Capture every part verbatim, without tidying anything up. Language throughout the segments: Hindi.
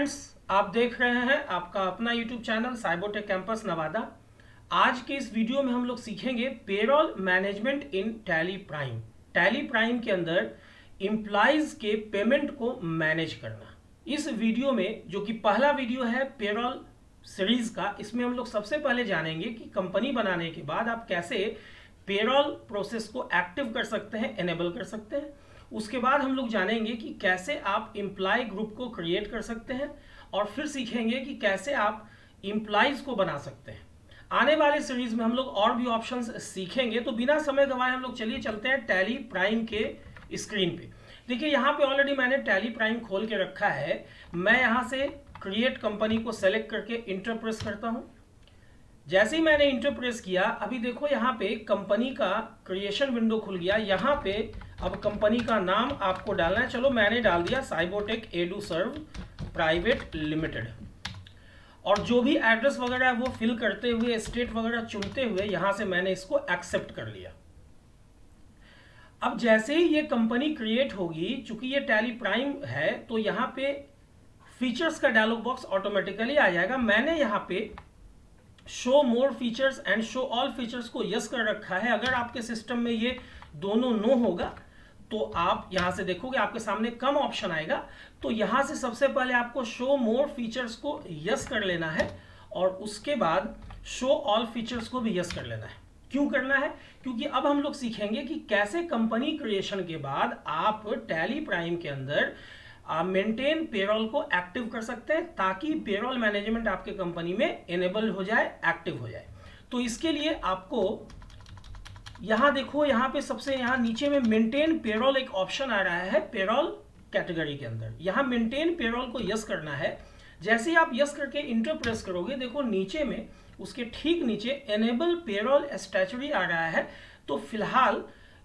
फ्रेंड्स, आप देख रहे हैं आपका अपना YouTube channel Cybotech campus Nawada. आज के इस वीडियो में हम लोग सीखेंगे payroll management in Tally Prime. Tally Prime के अंदर एम्प्लॉइज के पेमेंट को मैनेज करना। इस वीडियो में जो कि पहला वीडियो है पेरोल सीरीज का, इसमें हम लोग सबसे पहले जानेंगे कि कंपनी बनाने के बाद आप कैसे पेरोल प्रोसेस को एक्टिव कर सकते हैं, एनेबल कर सकते हैं। उसके बाद हम लोग जानेंगे कि कैसे आप एम्प्लॉय ग्रुप को क्रिएट कर सकते हैं और फिर सीखेंगे कि कैसे आप एम्प्लॉयज को बना सकते हैं। आने वाले सीरीज में हम लोग और भी ऑप्शंस सीखेंगे। तो बिना समय गंवाए हम लोग चलिए चलते हैं टैली प्राइम के स्क्रीन पे। देखिए यहाँ पे ऑलरेडी मैंने टैली प्राइम खोल के रखा है। मैं यहाँ से क्रिएट कंपनी को सेलेक्ट करके इंटर प्रेस करता हूँ। जैसे ही मैंने इंटर प्रेस किया, अभी देखो यहाँ पे कंपनी का क्रिएशन विंडो खुल गया। यहाँ पे अब कंपनी का नाम आपको डालना है। चलो मैंने डाल दिया साइबोटेक एडुसर्व प्राइवेट लिमिटेड, और जो भी एड्रेस वगैरह है वो फिल करते हुए, स्टेट वगैरह चुनते हुए यहाँ से मैंने इसको एक्सेप्ट कर लिया। अब जैसे ही ये कंपनी क्रिएट होगी, चूंकि ये टैली प्राइम है तो यहाँ पे फीचर्स का डायलॉग बॉक्स ऑटोमेटिकली आ जाएगा। मैंने यहाँ पे show more features and show all features को यस कर रखा है। अगर आपके सिस्टम में ये दोनों नो होगा तो आप यहां से देखोगे आपके सामने कम ऑप्शन आएगा। तो यहां से सबसे पहले आपको शो मोर फीचर्स को यस कर लेना है और उसके बाद शो ऑल फीचर्स को भी यस कर लेना है। क्यों करना है? क्योंकि अब हम लोग सीखेंगे कि कैसे कंपनी क्रिएशन के बाद आप टैली प्राइम के अंदर मेंटेन पेरोल को एक्टिव कर सकते हैं, ताकि पेरोल मैनेजमेंट आपके कंपनी में एनेबल हो जाए, एक्टिव हो जाए। तो इसके लिए आपको यहां देखो, यहां पे सबसे यहां नीचे में मेंटेन पेरोल एक ऑप्शन आ रहा है पेरोल कैटेगरी के अंदर। यहां मेंटेन पेरोल को यस करना है। जैसे ही आप यस करके इंटर प्रेस करोगे, देखो नीचे में उसके ठीक नीचे एनेबल पेरोल स्टैट्यूटरी आ रहा है। तो फिलहाल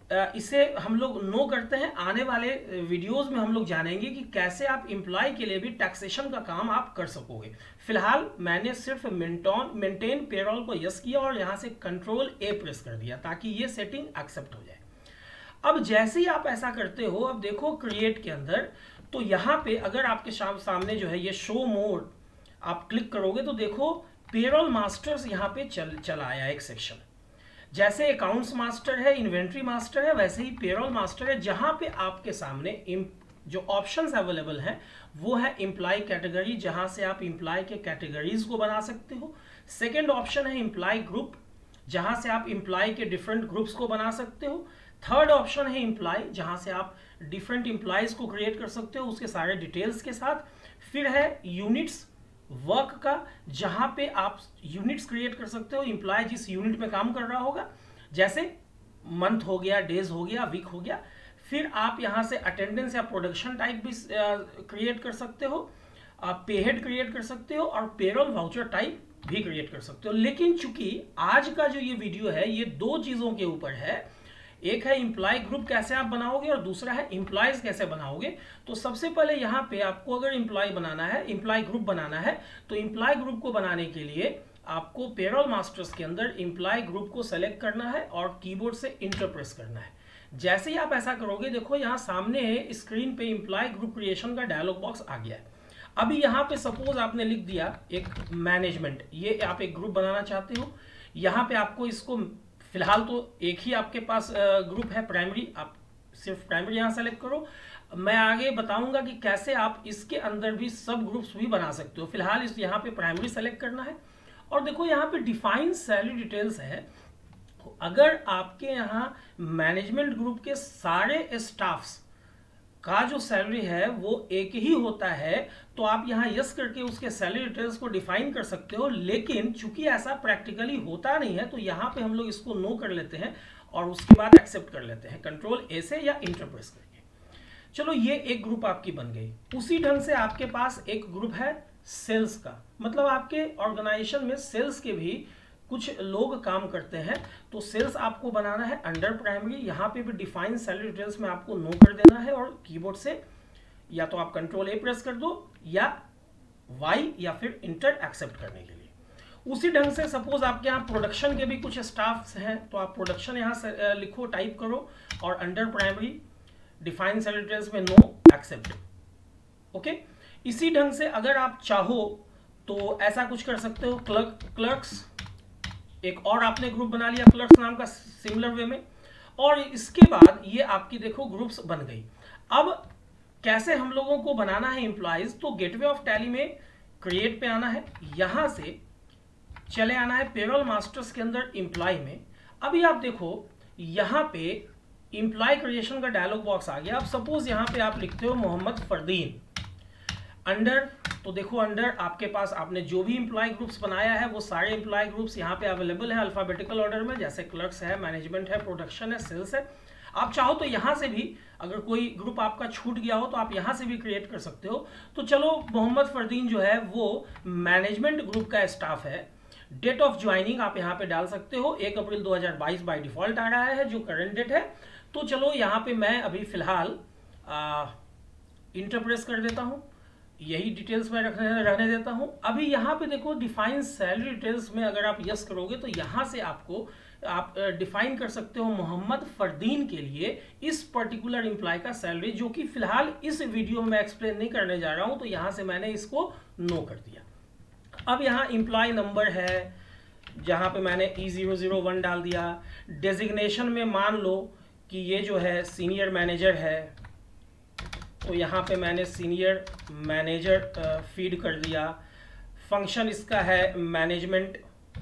इसे हम लोग नो करते हैं। आने वाले वीडियोस में हम लोग जानेंगे कि कैसे आप एम्प्लॉय के लिए भी टैक्सेशन का काम आप कर सकोगे। फिलहाल मैंने सिर्फ मेंटोन मेंटेन पेरोल को यस किया और यहां से कंट्रोल ए प्रेस कर दिया ताकि ये सेटिंग एक्सेप्ट हो जाए। अब जैसे ही आप ऐसा करते हो, अब देखो क्रिएट के अंदर, तो यहाँ पे अगर आपके सामने जो है ये शो मोर आप क्लिक करोगे तो देखो पेरोल मास्टर्स यहाँ पे चल चला आया एक सेक्शन। जैसे अकाउंट्स मास्टर है, इन्वेंट्री मास्टर है, वैसे ही पेरोल मास्टर है, जहां पे आपके सामने जो ऑप्शंस अवेलेबल हैं वो है एम्प्लॉय कैटेगरी, जहां से आप एम्प्लॉय के कैटेगरीज को बना सकते हो। सेकंड ऑप्शन है एम्प्लॉय ग्रुप, जहां से आप एम्प्लॉय के डिफरेंट ग्रुप्स को बना सकते हो। थर्ड ऑप्शन है एम्प्लॉय, जहां से आप डिफरेंट एम्प्लॉयज को क्रिएट कर सकते हो उसके सारे डिटेल्स के साथ। फिर है यूनिट्स वर्क का, जहां पे आप यूनिट्स क्रिएट कर सकते हो, एम्प्लॉय जिस यूनिट में काम कर रहा होगा, जैसे मंथ हो गया, डेज हो गया, वीक हो गया। फिर आप यहां से अटेंडेंस या प्रोडक्शन टाइप भी क्रिएट कर सकते हो, आप पे हेड क्रिएट कर सकते हो और पेरोल वाउचर टाइप भी क्रिएट कर सकते हो। लेकिन चूंकि आज का जो ये वीडियो है ये दो चीजों के ऊपर है, एक है एम्प्लॉय ग्रुप कैसे आप बनाओगे और दूसरा है एम्प्लॉयज कैसे बनाओगे। तो सबसे पहले यहाँ पे आपको अगर एम्प्लॉय बनाना है, एम्प्लॉय ग्रुप बनाना है, तो एम्प्लॉय ग्रुप को बनाने के लिए आपको पेरोल मास्टर्स के अंदर एम्प्लॉय ग्रुप को सेलेक्ट करना है और कीबोर्ड से इंटर प्रेस करना है। जैसे ही आप ऐसा करोगे, देखो यहाँ सामने स्क्रीन पे एम्प्लॉय ग्रुप क्रिएशन का डायलॉग बॉक्स आ गया है। अभी यहाँ पे सपोज आपने लिख दिया एक मैनेजमेंट, ये आप एक ग्रुप बनाना चाहते हो। यहाँ पे आपको इसको फिलहाल तो एक ही आपके पास ग्रुप है प्राइमरी, आप सिर्फ प्राइमरी यहाँ सेलेक्ट करो। मैं आगे बताऊंगा कि कैसे आप इसके अंदर भी सब ग्रुप्स भी बना सकते हो। फिलहाल इस यहाँ पे प्राइमरी सेलेक्ट करना है और देखो यहाँ पे डिफाइन सैलरी डिटेल्स है। अगर आपके यहाँ मैनेजमेंट ग्रुप के सारे स्टाफ्स का जो सैलरी है वो एक ही होता है तो आप यहाँ यस करके उसके सैलरी डिटेल्स को डिफाइन कर सकते हो। लेकिन चूंकि ऐसा प्रैक्टिकली होता नहीं है तो यहाँ पे हम लोग इसको नो कर लेते हैं और उसके बाद एक्सेप्ट कर लेते हैं कंट्रोल ए से या इंटर प्रेस करके। चलो ये एक ग्रुप आपकी बन गई। उसी ढंग से आपके पास एक ग्रुप है सेल्स का, मतलब आपके ऑर्गेनाइजेशन में सेल्स के भी कुछ लोग काम करते हैं। तो सेल्स आपको बनाना है अंडर प्राइमरी, यहाँ पे भी डिफाइन सैलरी डिटेल्स में आपको नो कर देना है और कीबोर्ड से या तो आप कंट्रोल ए प्रेस कर दो या वाई या फिर इंटर एक्सेप्ट करने के लिए। उसी ढंग से सपोज आपके यहाँ प्रोडक्शन के भी कुछ स्टाफ्स हैं तो आप प्रोडक्शन यहाँ से लिखो, टाइप करो और under primary define salary details में नो एक्सेप्ट। ओके, इसी ढंग से अगर आप चाहो तो ऐसा कुछ कर सकते हो, क्लर्क क्लर्क्स, एक और आपने ग्रुप बना लिया क्लर्क्स नाम का सिमिलर वे में, और इसके बाद ये आपकी देखो ग्रुप्स बन गई। अब कैसे हम लोगों को बनाना है एम्प्लॉयज, तो गेटवे ऑफ टैली में क्रिएट पे आना है, यहां से चले आना है पेरोल मास्टर्स के अंदर एम्प्लॉय में। अभी आप देखो यहां पे एम्प्लॉय क्रिएशन का डायलॉग बॉक्स आ गया। अब सपोज यहां पे आप लिखते हो मोहम्मद फरदीन अंडर, तो देखो अंडर आपके पास आपने जो भी एम्प्लॉय ग्रुप्स बनाया है वो सारे एम्प्लॉय ग्रुप्स यहाँ पे अवेलेबल है अल्फाबेटिकल ऑर्डर में, जैसे क्लर्क्स है, मैनेजमेंट है, प्रोडक्शन है, सेल्स है। आप चाहो तो यहाँ से भी अगर कोई ग्रुप आपका छूट गया हो तो आप यहाँ से भी क्रिएट कर सकते हो। तो चलो मोहम्मद फरदीन जो है वो मैनेजमेंट ग्रुप का स्टाफ है। डेट ऑफ ज्वाइनिंग आप यहाँ पे डाल सकते हो, एक अप्रैल दो हजार बाईस बाई डिफॉल्ट आ रहा है जो करंट डेट है। तो चलो यहाँ पे मैं अभी फिलहाल इंटर प्रेस कर देता हूँ, यही डिटेल्स में रखने रहने देता हूं। अभी यहाँ पे देखो डिफाइन सैलरी डिटेल्स में अगर आप यस करोगे तो यहाँ से आपको आप डिफाइन कर सकते हो मोहम्मद फरदीन के लिए इस पर्टिकुलर एम्प्लॉय का सैलरी, जो कि फिलहाल इस वीडियो में एक्सप्लेन नहीं करने जा रहा हूं, तो यहाँ से मैंने इसको नो कर दिया। अब यहाँ एम्प्लॉय नंबर है जहाँ पे मैंने ई जीरो जीरो वन डाल दिया। डेजिग्नेशन में मान लो कि ये जो है सीनियर मैनेजर है, तो यहाँ पे मैंने सीनियर मैनेजर फीड कर दिया। फंक्शन इसका है मैनेजमेंट,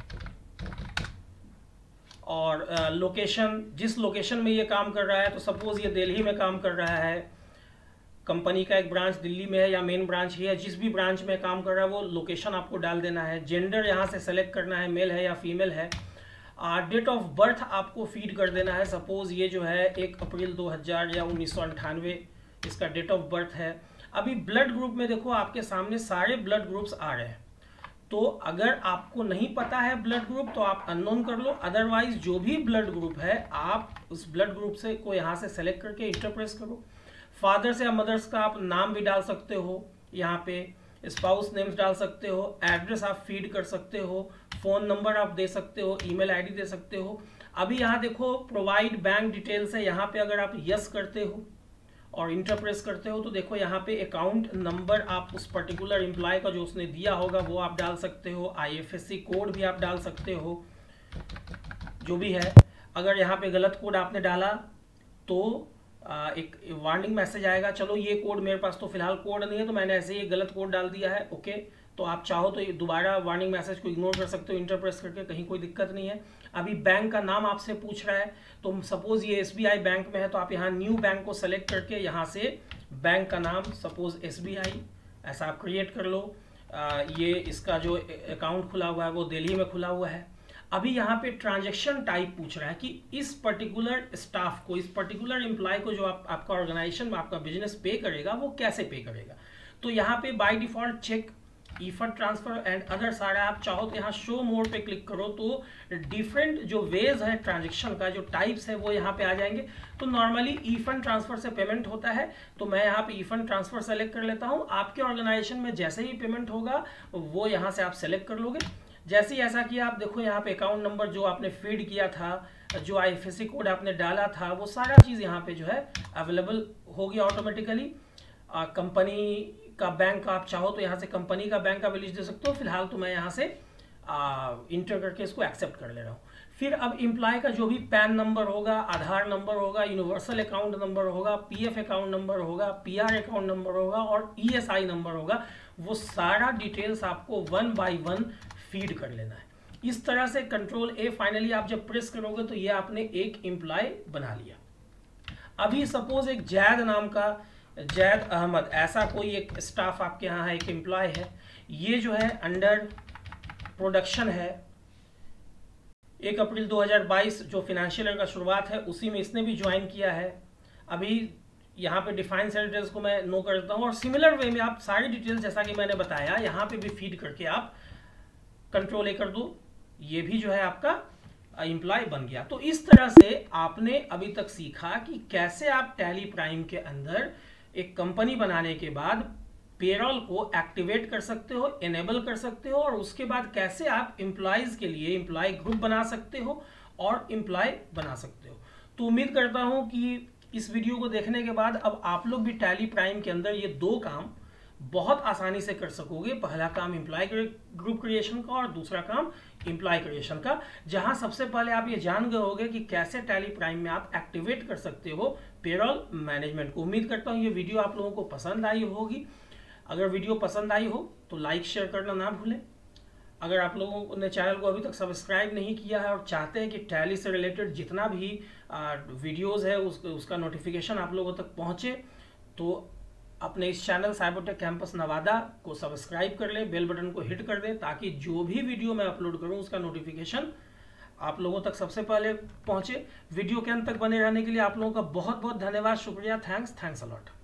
और लोकेशन जिस लोकेशन में ये काम कर रहा है, तो सपोज ये दिल्ली में काम कर रहा है, कंपनी का एक ब्रांच दिल्ली में है या मेन ब्रांच ही है, जिस भी ब्रांच में काम कर रहा है वो लोकेशन आपको डाल देना है। जेंडर यहाँ से सेलेक्ट करना है, मेल है या फीमेल है। डेट ऑफ बर्थ आपको फीड कर देना है, सपोज ये जो है एक अप्रैल दो हज़ार या उन्नीस सौ अंठानवे इसका डेट ऑफ बर्थ है। अभी ब्लड ग्रुप में देखो आपके सामने सारे ब्लड ग्रुप्स आ रहे हैं, तो अगर आपको नहीं पता है ब्लड ग्रुप तो आप अननोन कर लो, अदरवाइज जो भी ब्लड ग्रुप है आप उस ब्लड ग्रुप से को यहाँ से सेलेक्ट करके इंटर प्रेस करो। फादर्स या मदर्स का आप नाम भी डाल सकते हो, यहाँ पे स्पाउस नेम्स डाल सकते हो, एड्रेस आप फीड कर सकते हो, फोन नंबर आप दे सकते हो, ईमेल आईडी दे सकते हो। अभी यहाँ देखो प्रोवाइड बैंक डिटेल्स है, यहाँ पे अगर आप यस करते हो और इंटर प्रेस करते हो तो देखो यहाँ पे अकाउंट नंबर आप उस पर्टिकुलर एम्प्लॉय का जो उसने दिया होगा वो आप डाल सकते हो, आईएफएससी कोड भी आप डाल सकते हो, जो भी है। अगर यहाँ पे गलत कोड आपने डाला तो आ, एक वार्निंग मैसेज आएगा। चलो ये कोड मेरे पास तो फिलहाल कोड नहीं है तो मैंने ऐसे ही गलत कोड डाल दिया है, ओके। तो आप चाहो तो दोबारा वार्निंग मैसेज को इग्नोर कर सकते हो इंटर प्रेस करके, कहीं कोई दिक्कत नहीं है। अभी बैंक का नाम आपसे पूछ रहा है, तो सपोज ये एसबीआई बैंक में है तो आप यहाँ न्यू बैंक को सेलेक्ट करके यहाँ से बैंक का नाम सपोज एसबीआई ऐसा आप क्रिएट कर लो। आ, ये इसका जो अकाउंट खुला हुआ है वो दिल्ली में खुला हुआ है। अभी यहाँ पे ट्रांजैक्शन टाइप पूछ रहा है कि इस पर्टिकुलर स्टाफ को, इस पर्टिकुलर एम्प्लॉय को जो आप आपका ऑर्गेनाइजेशन आपका बिजनेस पे करेगा वो कैसे पे करेगा। तो यहाँ पे by default check, e fund transfer and other सारा, आप चाहो तो यहाँ शो मोर पे क्लिक करो तो डिफरेंट जो वेज है ट्रांजैक्शन का, जो टाइप्स है वो यहाँ पे आ जाएंगे। तो नॉर्मली ईफंड ट्रांसफर से पेमेंट होता है तो मैं यहाँ पे ईफंड ट्रांसफर सेलेक्ट कर लेता हूँ। आपके ऑर्गेनाइजेशन में जैसे ही पेमेंट होगा वो यहाँ से आप सेलेक्ट कर लोगे। जैसे ही ऐसा किया आप देखो यहाँ पे अकाउंट नंबर जो आपने फीड किया था, जो आईएफएससी कोड आपने डाला था, वो सारा चीज़ यहाँ पे जो है अवेलेबल हो गया ऑटोमेटिकली। कंपनी का बैंक आप चाहो तो यहाँ से कंपनी का बैंक का वैल्यूज दे सकते हो, फिलहाल तो मैं यहाँ से आ, इंटर करके इसको एक्सेप्ट कर ले रहा हूँ। फिर अब एम्प्लॉय का जो भी पैन नंबर होगा, आधार नंबर होगा, यूनिवर्सल अकाउंट नंबर होगा, पीएफ अकाउंट नंबर होगा, पीआर अकाउंट नंबर होगा और ईएसआई नंबर होगा, वो सारा डिटेल्स आपको वन बाय वन फीड कर लेना है। इस तरह से कंट्रोल ए फाइनली आप जब प्रेस करोगे तो ये आपने एक एम्प्लॉय बना लिया। अभी सपोज एक जैद नाम का, जैद अहमद ऐसा कोई एक स्टाफ आपके यहाँ है, एक एम्प्लॉय है, ये जो है अंडर प्रोडक्शन है, एक अप्रैल दो हज़ार बाईस जो फाइनेंशियल ईयर का शुरुआत है उसी में इसने भी ज्वाइन किया है। अभी यहाँ पे डिफाइन सेल डिटेल्स को मैं नो कर देता हूँ और सिमिलर वे में आप सारी डिटेल्स जैसा कि मैंने बताया यहाँ पे भी फीड करके आप कंट्रोल ए कर दो, ये भी जो है आपका एम्प्लॉय बन गया। तो इस तरह से आपने अभी तक सीखा कि कैसे आप टैली प्राइम के अंदर एक कंपनी बनाने के बाद पेरोल को एक्टिवेट कर सकते हो, एनेबल कर सकते हो, और उसके बाद कैसे आप एम्प्लॉयज के लिए एम्प्लॉय ग्रुप बना सकते हो और एम्प्लॉय बना सकते हो। तो उम्मीद करता हूं कि इस वीडियो को देखने के बाद अब आप लोग भी टैली प्राइम के अंदर ये दो काम बहुत आसानी से कर सकोगे। पहला काम एम्प्लॉय ग्रुप क्रिएशन का और दूसरा काम एम्प्लॉय क्रिएशन का, जहां सबसे पहले आप ये जान गए होगे कि कैसे टैली प्राइम में आप एक्टिवेट कर सकते हो पेरोल मैनेजमेंट को। उम्मीद करता हूँ ये वीडियो आप लोगों को पसंद आई होगी। अगर वीडियो पसंद आई हो तो लाइक शेयर करना ना भूलें। अगर आप लोगों ने चैनल को अभी तक सब्सक्राइब नहीं किया है और चाहते हैं कि टैली से रिलेटेड जितना भी वीडियोस है उस, उसका नोटिफिकेशन आप लोगों तक पहुंचे, तो अपने इस चैनल साइबोटेक कैंपस नवादा को सब्सक्राइब कर ले, बेल बटन को हिट कर दे, ताकि जो भी वीडियो मैं अपलोड करूं उसका नोटिफिकेशन आप लोगों तक सबसे पहले पहुंचे। वीडियो के अंत तक बने रहने के लिए आप लोगों का बहुत बहुत धन्यवाद, शुक्रिया, थैंक्स थैंक्स अ लॉट।